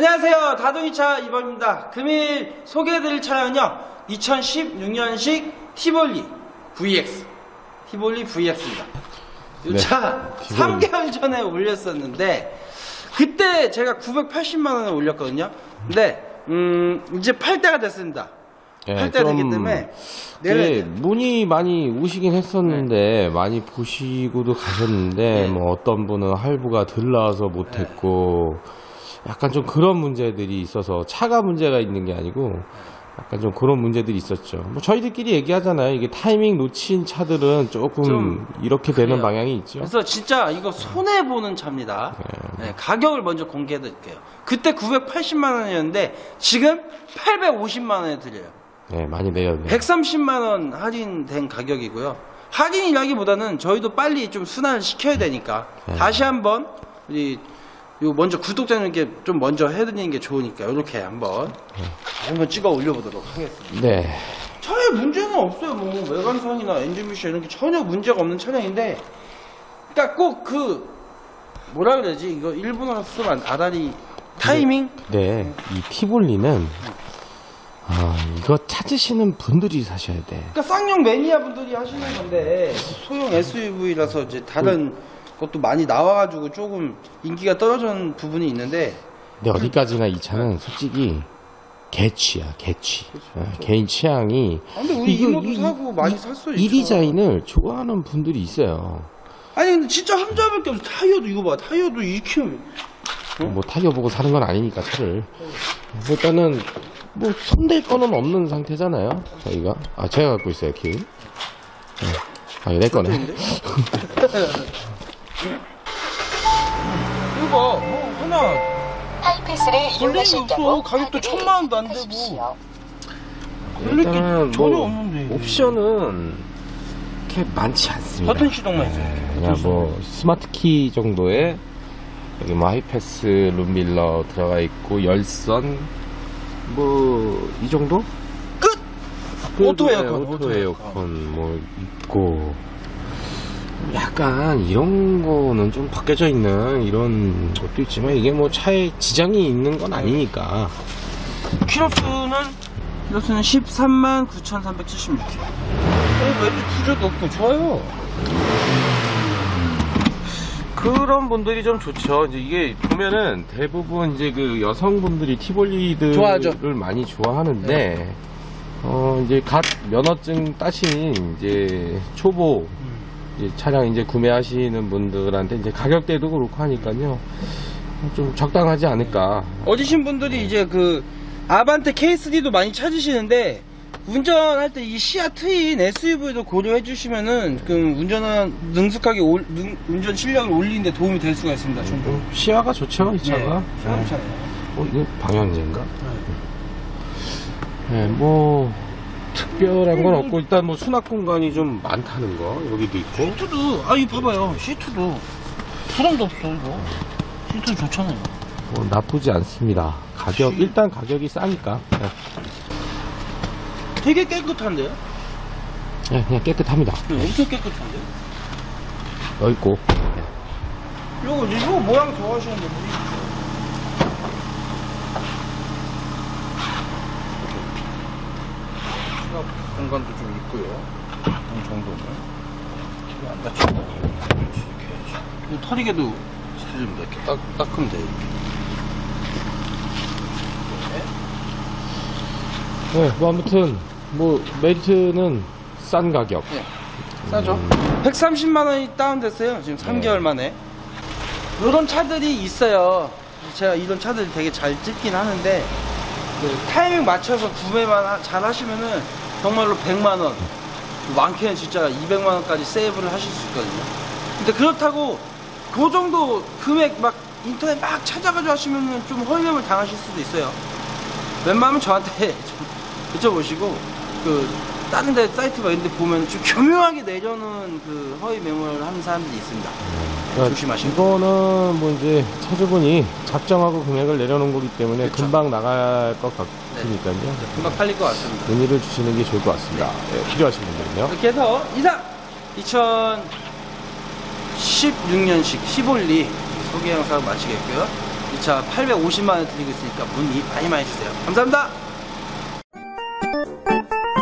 안녕하세요. 다둥이차 이범입니다. 금일 소개해드릴 차량은요 2016년식 티볼리 VX 티볼리 VX입니다. 이 차 3개월 전에 올렸었는데 그때 제가 980만원에 올렸거든요. 근데 이제 팔 때가 됐습니다. 네, 팔 때가 되기 때문에 문의 많이 오시긴 했었는데 많이 보시고도 가셨는데 뭐 어떤 분은 할부가 덜 나와서 못했고 약간 좀 그런 문제들이 있어서 차가 문제가 있는 게 아니고 약간 좀 그런 문제들이 있었죠. 뭐 저희들끼리 얘기하잖아요. 이게 타이밍 놓친 차들은 조금 이렇게 되는 방향이 있죠. 그래서 진짜 이거 손해보는 차입니다. 네, 가격을 먼저 공개해드릴게요. 그때 980만원이었는데 지금 850만원에 드려요. 네, 많이 내렸네요. 130만원 할인된 가격이고요. 할인이라기보다는 저희도 빨리 좀 순환을 시켜야 되니까 다시 한번 우리 먼저 구독자님께 좀 먼저 해드리는 게 좋으니까 이렇게 한번 찍어 올려보도록 하겠습니다. 네. 차에 문제는 없어요. 뭐 외관상이나 엔진 미션 이런 게 전혀 문제가 없는 차량인데, 그러니까 꼭 그 뭐라 그러지? 이거 일본어로 쓰면 아다리 타이밍? 네, 이 티볼리는 이거 찾으시는 분들이 사셔야 돼. 그러니까 쌍용 매니아 분들이 하시는 건데 소형 SUV라서 이제 다른 것도 많이 나와가지고 조금 인기가 떨어진 부분이 있는데. 근데 어디까지나 이 차는 솔직히 개취야, 개취. 개인 취향이. 근데 우리 이모도 사고 많이 살 수 있죠. 이 디자인을 좋아하는 분들이 있어요. 아니 근데 진짜 함자밖에 없어. 타이어도 이거 봐. 타이어도 이렇게. 뭐 타이어 보고 사는 건 아니니까 차를. 일단은 뭐 손댈 거는 없는 상태잖아요. 저희가. 제가 갖고 있어요, 키. 이거 내 거네. 이거 뭐 하나 하이패스를 이용하실 경우 가격도 1000만원도 안 되고 일단은 전혀 없는데 옵션은 그렇게 많지 않습니다. 버튼 시동만 있어요. 그냥 뭐 스마트 키 정도에 여기 뭐 하이패스 룸밀러 들어가 있고 열선 뭐 이 정도? 끝! 오토 에어컨, 오토 에어컨 뭐 있고 약간 이런 거는 좀 바뀌어져 있는 이런 것도 있지만 이게 뭐 차에 지장이 있는 건 아니니까. 키로수는 139,376km. 왠지 부저도 없고 좋아요. 그런 분들이 좀 좋죠. 이제 이게 보면은 대부분 이제 그 여성분들이 티볼리들을 좋아하죠. 많이 좋아하는데 이제 갓 면허증 따신 이제 초보 이제 차량 이제 구매하시는 분들한테 이제 가격대도 그렇고 하니까요. 좀 적당하지 않을까. 어디신 분들이 이제 그 아반떼 KSD도 많이 찾으시는데 운전할 때 이 시야 트인 SUV도 고려해 주시면은 그 운전은 능숙하게 운전 실력을 올리는데 도움이 될 수가 있습니다. 시야가 좋죠, 이 차가. 이거 방향제인가? 네, 뭐 특별한 건 없고 일단 뭐 수납 공간이 좀 많다는 거 여기도 있고. 시트도 이거 봐봐요. 시트도 부담도 없어 이거. 시트 좋잖아요. 뭐 나쁘지 않습니다. 가격 일단 가격이 싸니까. 네. 되게 깨끗한데요? 네, 그냥 깨끗합니다. 엄청 깨끗한데요? 넓고. 이거 모양 좋아하시는데 모르겠죠? 수납 공간도 좀 있고요. 이 정도는 안 다치고 이렇게 해야지. 털이개도 시트줍니다. 이렇게 닦으면 돼요. 네, 뭐 아무튼 뭐 메리트는 싼 가격. 네, 싸죠. 130만원이 다운됐어요. 지금 3개월 만에. 이런 차들이 있어요. 제가 이런 차들 되게 잘 찍긴 하는데 그 타이밍 맞춰서 구매만 잘 하시면은 정말로 100만원, 많게는 진짜 200만원까지 세이브를 하실 수 있거든요. 근데 그렇다고 그 정도 금액 막 인터넷 막 찾아가지고 하시면은 좀 허위매물 당하실 수도 있어요. 웬만하면 저한테 좀 여쭤보시고 그 다른 데 사이트 막 이런 데 보면 좀 교묘하게 내려놓은 그 허위 매물을 하는 사람들이 있습니다. 그러니까 조심하시고. 이거는 뭐 이제 차주분이 작정하고 금액을 내려놓은 거기 때문에 그렇죠. 금방 나갈 것 같으니까요. 금방 팔릴 것 같습니다. 문의를 주시는 게 좋을 것 같습니다. 네, 필요하신 분들은요. 이렇게 해서 이상 2016년식 티볼리 소개 영상 마치겠고요. 이 차 850만 원 드리고 있으니까 문의 많이 많이 주세요. 감사합니다.